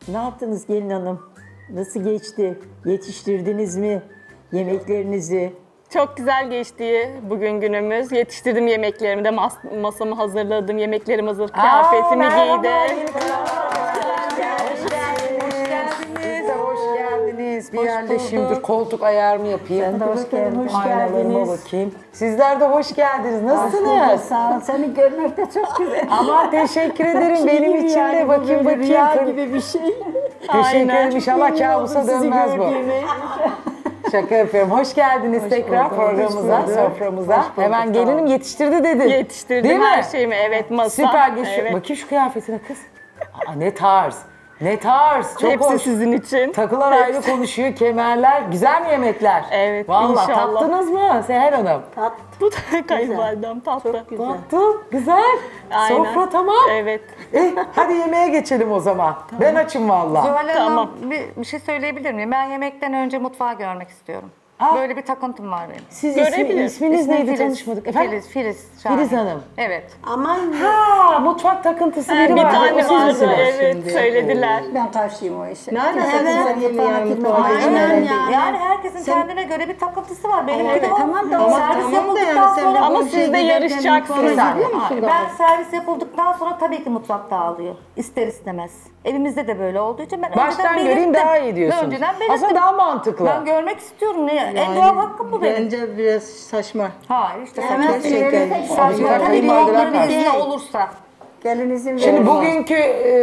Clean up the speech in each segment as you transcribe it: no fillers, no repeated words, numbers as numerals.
Ne yaptınız gelin hanım? Nasıl geçti? Yetiştirdiniz mi yemeklerinizi? Çok güzel geçti bugün günümüz. Yetiştirdim yemeklerimi de, masamı hazırladım, yemeklerimi hazır, kıyafetimi giydim. Hoş geldiniz. Bir yerleşeyim, dur koltuk ayarımı yapayım. Sen de hoş geldin. Hoş Aynalarıma geldiniz. bakayım. Sizler de hoş geldiniz. Nasılsınız? Sağ ol. Seni görmek de çok güzel. Aman teşekkür ederim. Benim gibi için yani, de bu bakayım böyle rüya bakayım. gibi bir şey. Teşekkür ederim. İnşallah Memnun kabusa oldum sizi dönmez bu. gördüğüme. Şaka yapıyorum. Hoş geldiniz tekrar bulduk, programımıza, hoş bulduk. soframıza. Hoş bulduk, Hemen sağ gelinim ol. yetiştirdi dedin. Yetiştirdim Değil mi? her şeyimi. Evet, masa. Süper geç. Evet. Bakayım şu kıyafetine kız. Aa, ne tarz. Ne tarz. Çok Hepsi hoş. sizin için. Takılar ayrı konuşuyor, kemerler. Güzel mi yemekler? Evet, Vallahi inşallah. tattınız mı Seher Hanım? Bu da kayınvalidem tatlı. Tattım. Güzel. Aynen. Sofra tamam. Evet. Hadi yemeğe geçelim o zaman. Ben açım vallahi. Zuhal Hanım, Tamam. bir şey söyleyebilir miyim? Ben yemekten önce mutfağı görmek istiyorum. Aa. Böyle bir takıntım var benim. Siz Görebilir. isminiz İsmim neydi? Filiz. Tanışmadık. Efendim? Filiz Şahin. Filiz Hanım. Evet. Aman Ha, mutfak takıntısı biri Bir var. tane O siz vardı. misiniz? Evet, söylediler. ben karşıyım o işe. Ne alakası Evet, var yemeğe mutfağa? Aynen yani. Yani herkesin kendine göre bir takıntısı var. Benimki Evet, de o. tamam da Ama o- servis tamam da yapıldıktan yani sen sonra... de Ama bu siz şey de giderken yarışacaksınız. mutfağa Hayır, gidiyor musun Ben daha? servis yapıldıktan sonra tabii ki mutfak dağılıyor. İster istemez. Evimizde de böyle olduğu için ben Baştan önceden göreyim belirttim. daha iyi diyorsunuz. Önceden belirttim. Aslında daha mantıklı. Ben görmek istiyorum. En Yani doğal hakkım bu benim. Bence biraz saçma. Hayır işte Evet, Gerçekten. saçma. Acaba kayınvalideler Tabii karşı. izni olursa. Gelinizin Şimdi verin. bugünkü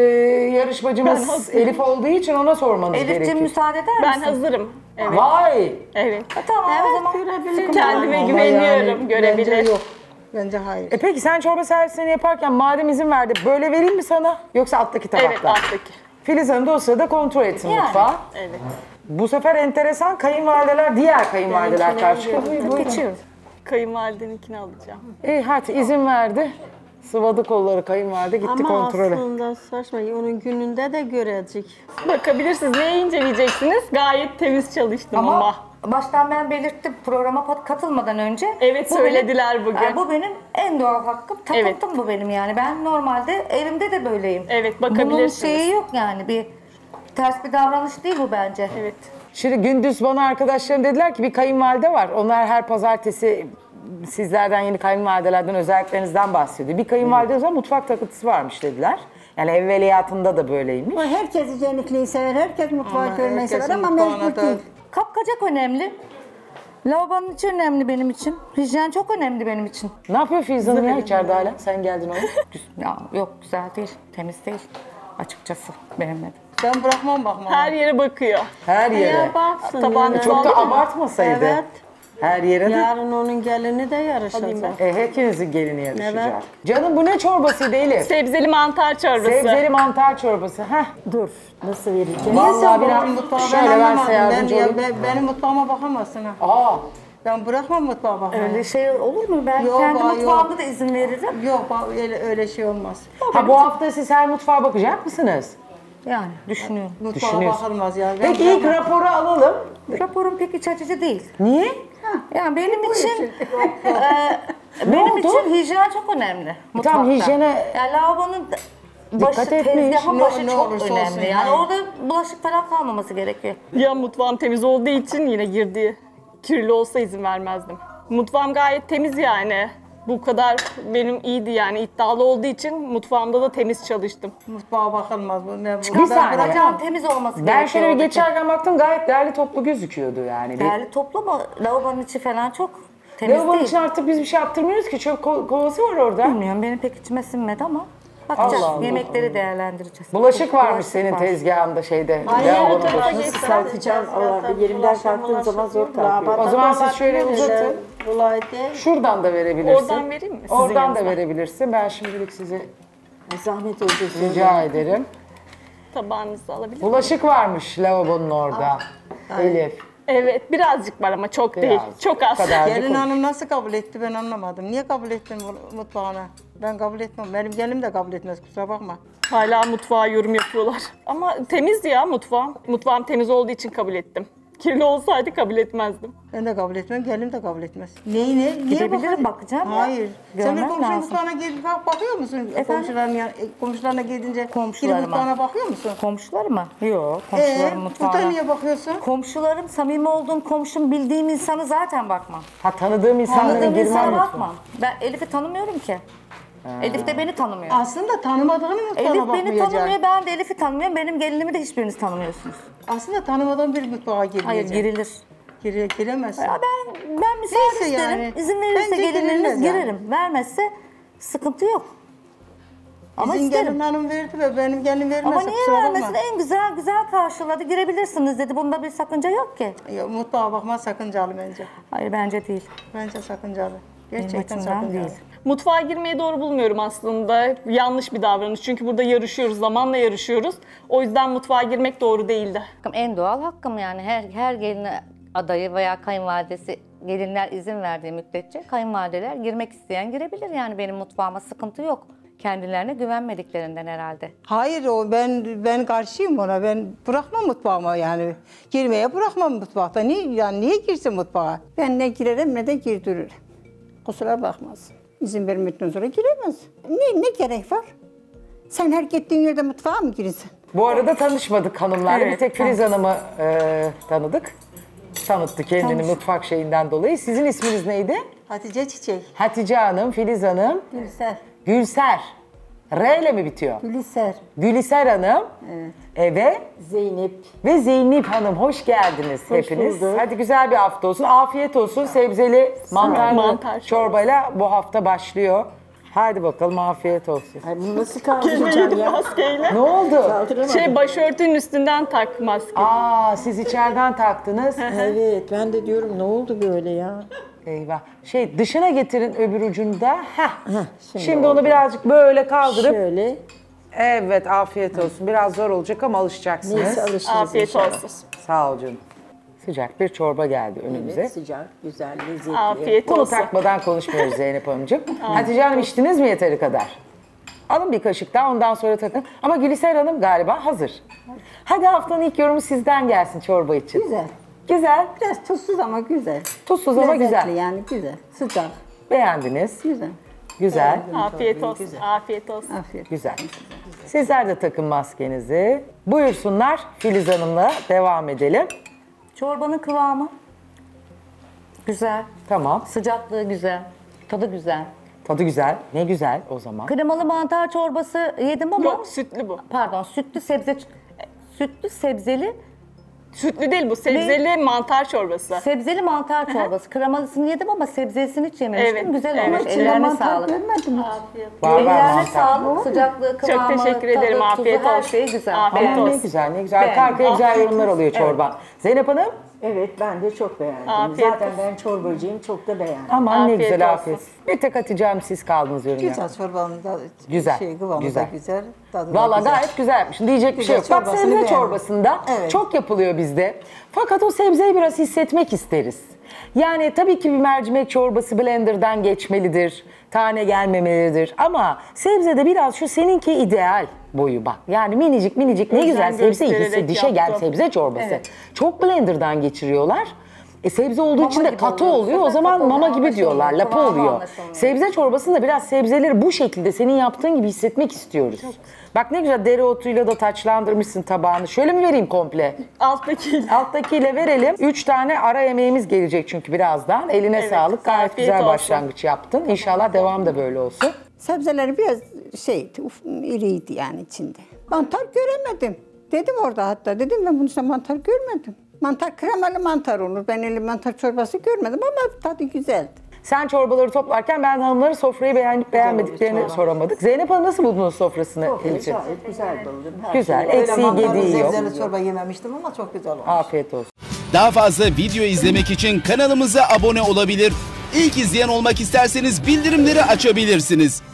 yarışmacımız Elif olduğu için ona sormanız Elif'ciğim gerekiyor. müsaade eder Ben misin? hazırım. Evet. Vay! Evet. Tamam o zaman. Kendime Ama güveniyorum. yani Görebilir. Bence yok. Bence hayır. Peki sen çorba servisini yaparken madem izin verdi böyle vereyim mi sana yoksa alttaki tabakta? Evet, alttaki. Filiz Hanım da o sırada kontrol etsin Yani. mutfağı. Evet. Bu sefer enteresan kayınvalideler, diğer kayınvalideler karşı. Geçiyoruz. Kayınvalideninkini alacağım. İyi hadi izin verdi. Sıvadı kolları kayınvalide gitti Ama kontrole. aslında saçma. Onun gününde de görecek. Bakabilirsiniz. Neyi inceleyeceksiniz? Gayet temiz çalıştım ama. Baştan ben belirttim programa katılmadan önce. Evet, Bu söylediler benim- bugün. Yani bu benim en doğal hakkım. Takıntım bu benim yani. Ben normalde evimde de böyleyim. Evet, Bunun bakabilirsiniz. şeyi yok yani. Ters bir davranış değil bu bence. Evet. Şimdi gündüz bana arkadaşlarım dediler ki bir kayınvalide var. Onlar her pazartesi sizlerden, yeni kayınvalidelerden, özelliklerinizden bahsediyor. Bir kayınvalide o zaman mutfak takıntısı varmış dediler. Yani evveliyatında da böyleymiş. Ama herkes hijyenikliği sever, herkes mutfağı Ama görmeyi sever herkesin ama mutfağına mecbur da- değil. Kapkacak önemli. Lavabonun içi önemli benim için. Hijyen çok önemli benim için. Ne yapıyor Filiz Hanım ya içeride hala? Sen geldin oğlum. Ya yok güzel değil, temiz değil. Açıkçası beğenmedim. Ben bırakmam bakmam. Her yere bakıyor. Her yere. Ya baksın Tabağını yani. Çok da abartmasaydı. Evet. Her yere de. Yarın onun gelini de yarışacak. Hepinizin gelini yarışacak. Evet. Canım bu ne çorbasıydı Elif? Sebzeli mantar çorbası. Sebzeli mantar çorbası. Heh. Dur. Nasıl vereceğim? Vallahi biraz Mutfağa şöyle ben ben anlamadım. size yardımcı olayım. Benim mutfağıma bakamazsın ha. Aa, Ben bırakmam mutfağa bakmayı. Öyle şey olur mu? Ben Yok, kendi yok. mutfağımda da izin veririm. Yok öyle şey olmaz. ha, bu hafta siz her mutfağa bakacak mısınız? Yani düşünüyorum. Mutfağa Düşünüyorsun. bakılmaz ya. Ben Peki ilk bırakmam. raporu alalım. Raporum pek iç açıcı değil. Niye? Yani benim için Ne benim oldu? için hijyen çok önemli mutfakta. Tamam, hijyene Yani lavabonun başı, dikkat etmiş. tezgahın başı Ne çok olursa önemli. olsun Yani yani. orada bulaşık falan kalmaması gerekiyor. Ya mutfağım temiz olduğu için yine girdiği kirli olsa izin vermezdim. Mutfağım gayet temiz yani. Bu kadar benim iyiydi yani, iddialı olduğu için mutfağımda da temiz çalıştım. Mutfağa bakılmaz. Bu, ne, bu. Bir saniye. Bacağın temiz olması gerekiyor. Ben şöyle bir oradaki. geçerken baktım gayet değerli toplu gözüküyordu yani. Değerli toplu ama lavabonun içi falan çok temiz Lavabonun değil. için artık biz bir şey yaptırmıyoruz ki. Çöp kovası var orada. Bilmiyorum, benim pek içime sinmedi ama bakacağız. Allah Allah. Yemekleri değerlendireceğiz. Bulaşık varmış Bulaşık senin var. tezgahında şeyde. Aynen, lavabonun tabii. başında. Nasıl sarkacağım? Allah yerimden kalktığım zaman zor kalkıyor. O zaman siz şöyle uzatın. Kolay değil. Şuradan da verebilirsin. Oradan vereyim mi? Sizin Oradan da yanınıza. verebilirsin. Ben şimdilik sizi Zahmet oldu. rica ederim. Tabağınızı alabilir miyim? Bulaşık varmış lavabonun orada. Elif. Evet, birazcık var ama çok değil. Birazcık. Çok az. Bu kadar. Gelin hanım nasıl kabul etti ben anlamadım. Niye kabul ettin mutfağına? Ben kabul etmem. Benim gelinim de kabul etmez, kusura bakma. Hala mutfağa yorum yapıyorlar. Ama temiz ya mutfağım. Mutfağım temiz olduğu için kabul ettim. kirli olsaydı kabul etmezdim. Ben de kabul etmem, gelin de kabul etmez. Niye Gidebilirim, bakıyorsun? bakacağım ya. Hayır. Sen de Görmem komşunun lazım. mutfağına gidip bakıyor musun? Komşularına gidince Komşularıma. gidip mutfağına bakıyor musun? Komşuları mı? Yok. Komşularım Burada mutfağına. niye bakıyorsun? Komşularım, samimi olduğum komşum, bildiğim insanı zaten bakmam. Ha tanıdığım insanlara Tanıdığım girmem insana mutfağa. bakmam. Ben Elif'i tanımıyorum ki. Elif de beni tanımıyor. Aslında tanımadığını mutfağına Elif beni bakmayacak. tanımıyor, ben de Elif'i tanımıyorum. Benim gelinimi de hiçbiriniz tanımıyorsunuz. Aslında tanımadığın bir mutfağa girmeyecek. Hayır, girilir. Giremezsin. Ya ben müsaade Neyse isterim. yani. İzin verirse Bence gelinleriniz girilmez yani. girerim. Vermezse sıkıntı yok. Ama Bizim isterim. gelin hanım verdi ve benim gelin vermezse Ama niye kusura bakma. vermesin? En güzel karşıladı. Girebilirsiniz dedi. Bunda bir sakınca yok ki. Ya, mutfağa bakmak sakıncalı bence. Hayır, bence değil. Bence sakıncalı. Benim Gerçekten açımdan sakıncalı. değil. Mutfağa girmeyi doğru bulmuyorum aslında. Yanlış bir davranış. Çünkü burada yarışıyoruz, zamanla yarışıyoruz. O yüzden mutfağa girmek doğru değildi. En doğal hakkım yani her gelin adayı veya kayınvalidesi gelinler izin verdiği müddetçe kayınvalideler girmek isteyen girebilir yani benim mutfağıma sıkıntı yok. Kendilerine güvenmediklerinden herhalde. Hayır o ben karşıyım ona. Ben bırakmam mutfağıma yani. Girmeye bırakmam mutfakta. Niye girsin mutfağa? Ben ne girerim ne de girdiririm. Kusura bakmaz. İzin vermedikten sonra giremez. Ne gerek var? Sen her gittiğin yerde mutfağa mı girirsin? Bu arada tanışmadık hanımlarla. Evet, Bir tek Filiz Hanım'ı tanıdık. Tanıttı kendini mutfak şeyinden dolayı. Sizin isminiz neydi? Hatice Çiçek. Hatice Hanım, Filiz Hanım, Gülser. Gülser. R ile mi bitiyor? Gülser. Güliser Hanım. Evet. Zeynep. Ve Zeynep Hanım hoş geldiniz hepiniz. bulduk. Hadi güzel bir hafta olsun. Afiyet olsun. Sebzeli mantarlı Mantar çorbayla bu hafta başlıyor. Hadi bakalım afiyet olsun. Ay bunu nasıl kaldıracağım ya? Maskeyle. Ne oldu? Kaldıramadım. Başörtünün üstünden tak maske. Aa siz içeriden taktınız. Evet ben de diyorum ne oldu böyle ya? Eyvah. Dışına getirin öbür ucunda. Heh. Şimdi oldu. onu birazcık böyle kaldırıp. Şöyle. Evet afiyet olsun. Biraz zor olacak ama alışacaksınız. Neyse alışırız Afiyet inşallah. olsun. Sağ ol canım. Sıcak bir çorba geldi önümüze. Evet, sıcak, güzel, lezzetli. Afiyet Bunu olsun. takmadan konuşmuyoruz Zeynep Hanımcığım. Hatice Hanım içtiniz mi yeteri kadar? Alın bir kaşık daha ondan sonra takın. Ama Gülisel Hanım galiba hazır. Hadi haftanın ilk yorumu sizden gelsin çorba için. Güzel. Güzel. Biraz tuzsuz ama güzel. Tuzsuz ama Lezzetli güzel. yani güzel. Sıcak. Beğendiniz. Güzel. Güzel. Afiyet olsun. Afiyet olsun. Afiyet. Güzel. Sizler de takın maskenizi. Buyursunlar Filiz Hanım'la devam edelim. Çorbanın kıvamı güzel. Tamam. Sıcaklığı güzel. Tadı güzel. Tadı güzel. Ne güzel o zaman. Kremalı mantar çorbası yedim ama Yok, sütlü bu. pardon, sütlü sebzeli Sütlü değil bu. Sebzeli mantar çorbası. sebzeli mantar çorbası. Kremalısını yedim ama sebzesini hiç yememiştim. Evet, Güzel evet. olmuş. İçine Ellerine mantar sağlık. görmedim. Var var Ellerine mantar. sağlık. Sıcaklığı, kıvamı, Çok teşekkür ederim. tadı, Afiyet tuzu, her olsun. şey güzel. Afiyet Aman ne olsun. güzel ne güzel. Arka arkaya güzel yorumlar oluyor çorba. Zeynep Hanım? Evet ben de çok beğendim. Afiyet Zaten olsun. ben çorbacıyım çok da beğendim. Aman ne Afiyet güzel olsun. afiyet. Bir tek Hatice Hanım siz kaldınız yorum Güzel yapın. çorbanın da Güzel, kıvamı güzel. da güzel. Tadı da Valla güzel. gayet güzelmiş. Diyecek bir şey yok. Güzel, Bak çorbasını sebze beğendim. çorbasında Evet. çok yapılıyor bizde. Fakat o sebzeyi biraz hissetmek isteriz. Yani tabii ki bir mercimek çorbası blenderdan geçmelidir. Tane gelmemelidir. Ama sebzede biraz şu seninki ideal boyu bak. Yani minicik minicik ne Özen güzel sebzeyi göstererek dişe gel yaptım. sebze çorbası. Çok blenderdan geçiriyorlar. Sebze olduğu için de gibi katı oluyor. oluyor. O Katı zaman oluyor, mama gibi anlaşılmıyor. diyorlar. Lapa Kıvamı oluyor. anlaşılmıyor. Sebze çorbasında biraz sebzeleri bu şekilde senin yaptığın gibi hissetmek istiyoruz. Bak ne güzel dereotuyla da taçlandırmışsın tabağını. Şöyle mi vereyim komple? Alttaki. Alttakiyle verelim. 3 tane ara yemeğimiz gelecek çünkü birazdan. Eline Evet, sağlık. Gayet afiyet güzel olsun. başlangıç yaptın. İnşallah devam da böyle olsun. Sebzeleri biraz iriydi yani içinde. Mantar göremedim. Dedim orada hatta. Dedim ben bunun içinde mantar görmedim. Mantar kremalı mantar olur. Ben öyle mantar çorbası görmedim ama tadı güzeldi. Sen çorbaları toplarken ben hanımların sofrayı beğenip beğenmediklerini soramadık. Zeynep Hanım nasıl buldunuz sofrasını Elif'ciğim? Gayet güzel buldum. Her Güzel. şey- Eksiği gediği yok. Sebzeli çorba yememiştim ama çok güzel olmuş. Afiyet olsun. Daha fazla video izlemek için kanalımıza abone olabilir. İlk izleyen olmak isterseniz bildirimleri açabilirsiniz.